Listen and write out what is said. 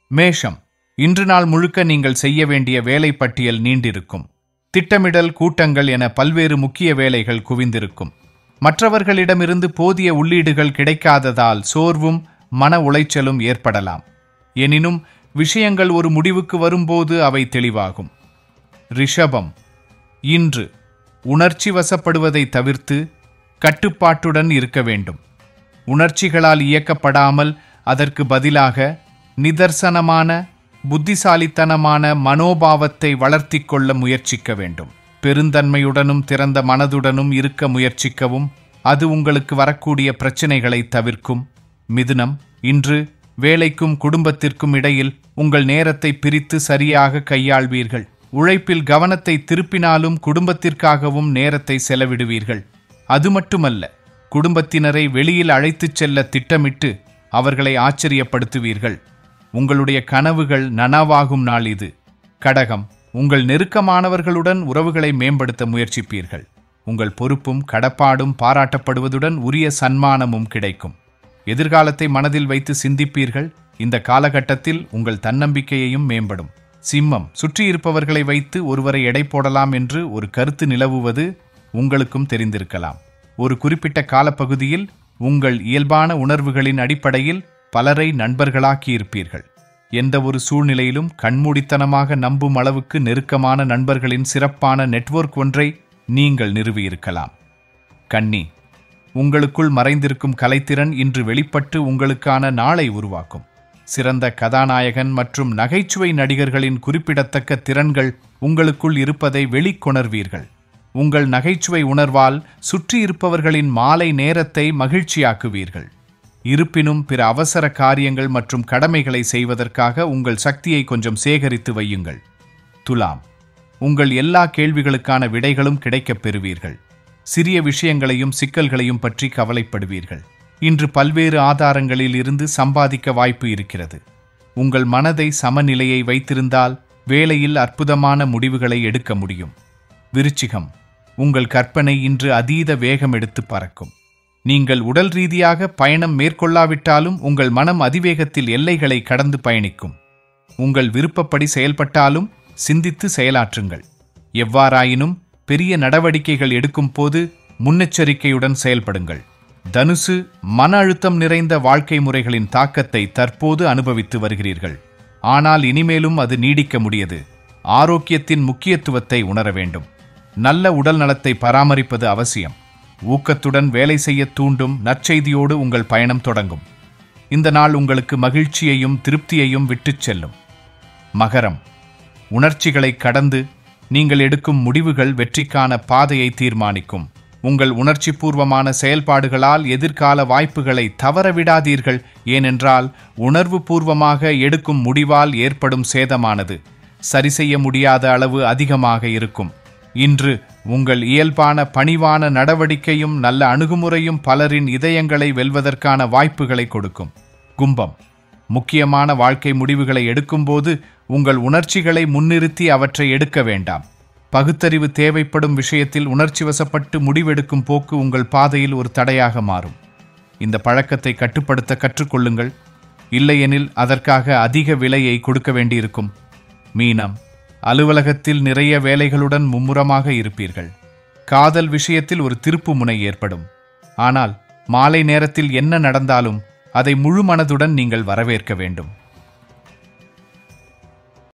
மேஷம், இன்று நாள் முழுக்க நீங்கள் செய்ய வேண்டிய வேலை பட்டியல் நீண்டிருக்கும். திட்டமிடல், கூட்டங்கள் என பல்வேறு முக்கிய வேலைகள் குவிந்திருக்கும். மற்றவர்களிடமிருந்து போதிய உள்ளீடுகள் கிடைக்காததால் சோர்வும் மன உளைச்சலும் ஏற்படலாம். எனினும் விஷயங்கள் ஒரு முடிவுக்கு வரும்போது அவை தெளிவாகும். ரிஷபம், இன்று உணர்ச்சி வசப்படுவதை தவிர்த்து கட்டுப்பாட்டுடன் இருக்க வேண்டும். உணர்ச்சிகளால் இயக்கப்படாமல் அதற்கு பதிலாக நிதர்சனமான, புத்திசாலித்தனமான மனோபாவத்தை வளர்த்தி கொள்ள முயற்சிக்க வேண்டும். பெருந்தன்மையுடனும் திறந்த மனதுடனும் இருக்க முயற்சிக்கவும். அது உங்களுக்கு வரக்கூடிய பிரச்சினைகளை தவிர்க்கும். மிதுனம், இன்று வேலைக்கும் குடும்பத்திற்கும் இடையில் உங்கள் நேரத்தை பிரித்து சரியாக கையாள்வீர்கள். உழைப்பில் கவனத்தை திருப்பினாலும் குடும்பத்திற்காகவும் நேரத்தை செலவிடுவீர்கள். அது மட்டுமல்ல, குடும்பத்தினரை வெளியில் அழைத்துச் செல்ல திட்டமிட்டு அவர்களை ஆச்சரியப்படுத்துவீர்கள். உங்களுடைய கனவுகள் நனவாகும் நாள் இது. கடகம், உங்கள் நெருக்கமானவர்களுடன் உறவுகளை மேம்படுத்த முயற்சிப்பீர்கள். உங்கள் பொறுப்பும் கடப்பாடும் பாராட்டப்படுவதுடன் உரிய சன்மானமும் கிடைக்கும். எதிர்காலத்தை மனதில் வைத்து சிந்திப்பீர்கள். இந்த காலகட்டத்தில் உங்கள் தன்னம்பிக்கையையும் மேம்படும். சிம்மம், சுற்றியிருப்பவர்களை வைத்து ஒருவரை எடை போடலாம் என்று ஒரு கருத்து நிலவுவது உங்களுக்கும் தெரிந்திருக்கலாம். ஒரு குறிப்பிட்ட காலப்பகுதியில் உங்கள் இயல்பான உணர்வுகளின் அடிப்படையில் பலரை நண்பர்களாக்கியிருப்பீர்கள். எந்த ஒரு சூழ்நிலையிலும் கண்மூடித்தனமாக நம்பும் அளவுக்கு நெருக்கமான நண்பர்களின் சிறப்பான நெட்வொர்க் ஒன்றை நீங்கள் நிறுவியிருக்கலாம். கன்னி, உங்களுக்குள் மறைந்திருக்கும் கலைத்திறன் இன்று வெளிப்பட்டு உங்களுக்கான நாளை உருவாக்கும். சிறந்த கதாநாயகன் மற்றும் நகைச்சுவை நடிகர்களின் குறிப்பிடத்தக்க திறன்கள் உங்களுக்குள் இருப்பதை வெளிக்கொணர்வீர்கள். உங்கள் நகைச்சுவை உணர்வால் சுற்றியிருப்பவர்களின் மாலை நேரத்தை மகிழ்ச்சியாக்குவீர்கள். இருப்பினும் பிற அவசர காரியங்கள் மற்றும் கடமைகளை செய்வதற்காக உங்கள் சக்தியை கொஞ்சம் சேகரித்து வையுங்கள். துலாம், உங்கள் எல்லா கேள்விகளுக்கான விடைகளும் கிடைக்கப் பெறுவீர்கள். சிறிய விஷயங்களையும் சிக்கல்களையும் பற்றி கவலைப்படுவீர்கள். இன்று பல்வேறு ஆதாரங்களில் இருந்து சம்பாதிக்க வாய்ப்பு இருக்கிறது. உங்கள் மனதை சமநிலையை வைத்திருந்தால் வேலையில் அற்புதமான முடிவுகளை எடுக்க முடியும். விருச்சிகம், உங்கள் கற்பனை இன்று அதீத வேகம் எடுத்து பறக்கும். நீங்கள் உடல் ரீதியாக பயணம் மேற்கொள்ளாவிட்டாலும் உங்கள் மனம் அதிவேகத்தில் எல்லைகளை கடந்து பயணிக்கும். உங்கள் விருப்பப்படி செயல்பட்டாலும் சிந்தித்து செயலாற்றுங்கள். எவ்வாறாயினும் பெரிய நடவடிக்கைகள் எடுக்கும் போது முன்னெச்சரிக்கையுடன் செயல்படுங்கள். தனுசு, மன அழுத்தம் நிறைந்த வாழ்க்கை முறைகளின் தாக்கத்தை தற்போது அனுபவித்து வருகிறீர்கள். ஆனால் இனிமேலும் அது நீடிக்க முடியாது. ஆரோக்கியத்தின் முக்கியத்துவத்தை உணர வேண்டும். நல்ல உடல் நலத்தை பராமரிப்பது அவசியம். ஊக்கத்துடன் வேலை செய்ய தூண்டும் நற்செய்தியோடு உங்கள் பயணம் தொடங்கும். இந்த நாள் உங்களுக்கு மகிழ்ச்சியையும் திருப்தியையும் விட்டுச் செல்லும். மகரம், உணர்ச்சிகளை கடந்து நீங்கள் எடுக்கும் முடிவுகள் வெற்றிக்கான பாதையை தீர்மானிக்கும். உங்கள் உணர்ச்சிபூர்வமான செயல்பாடுகளால் எதிர்கால வாய்ப்புகளை தவறவிடாதீர்கள். ஏனென்றால் உணர்வு பூர்வமாக எடுக்கும் முடிவால் ஏற்படும் சேதமானது சரி செய்ய முடியாத அளவு அதிகமாக இருக்கும். இன்று உங்கள் இயல்பான பணிவான நடவடிக்கையும் நல்ல அணுகுமுறையும் பலரின் இதயங்களை வெல்வதற்கான வாய்ப்புகளை கொடுக்கும். கும்பம், முக்கியமான வாழ்க்கை முடிவுகளை எடுக்கும்போது உங்கள் உணர்ச்சிகளை முன்னிறுத்தி அவற்றை எடுக்க வேண்டாம். பகுத்தறிவு தேவைப்படும் விஷயத்தில் உணர்ச்சி வசப்பட்டு முடிவெடுக்கும் போக்கு உங்கள் பாதையில் ஒரு தடையாக மாறும். இந்த பழக்கத்தை கட்டுப்படுத்த கற்றுக்கொள்ளுங்கள். இல்லையெனில் அதற்காக அதிக விலையை கொடுக்க வேண்டியிருக்கும். மீனம், அலுவலகத்தில் நிறைய வேலைகளுடன் மும்முரமாக இருப்பீர்கள். காதல் விஷயத்தில் ஒரு திருப்பு முனை ஏற்படும். ஆனால் மாலை நேரத்தில் என்ன நடந்தாலும் அதை முழு மனதுடன் நீங்கள் வரவேற்க வேண்டும்.